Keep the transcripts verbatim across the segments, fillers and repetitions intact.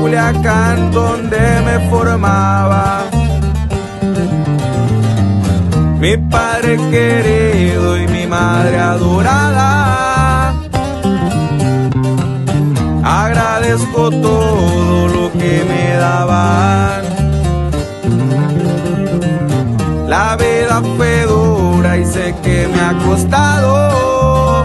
Culiacán, donde me formaba. Mi padre querido y mi madre adorada, agradezco todo lo que me daban. La vida fue dura y sé que me ha costado.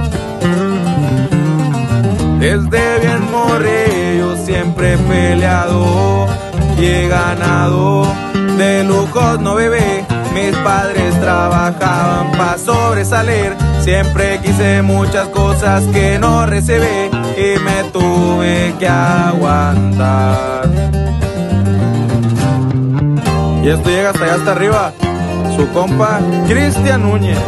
Desde bien morrillo siempre he peleado y he ganado. De lujos no bebé, mis padres trabajaban para sobresalir. Siempre quise muchas cosas que no recibí y me tuve que aguantar. Y esto llega hasta allá, hasta arriba. Su compa Cristian Núñez.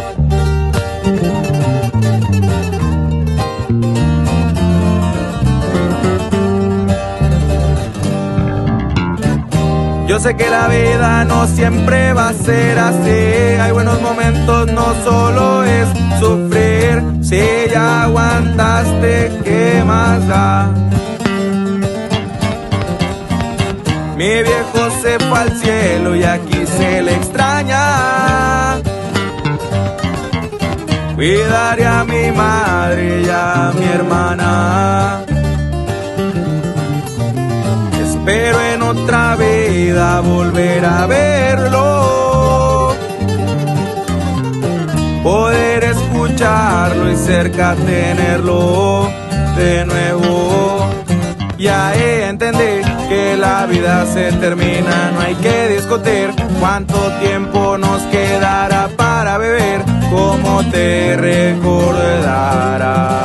Yo sé que la vida no siempre va a ser así. Hay buenos momentos, no solo es sufrir. Si ya aguantaste, ¿qué más da? Mi viejo se fue al cielo y aquí se le extraña. Cuidaré a mi madre y a mi hermana. Espero en otra vida volver a verlo, poder escucharlo y cerca tenerlo de nuevo. Ya entendí que la vida se termina, no hay que discutir cuánto tiempo nos quedará para beber, cómo te recordará.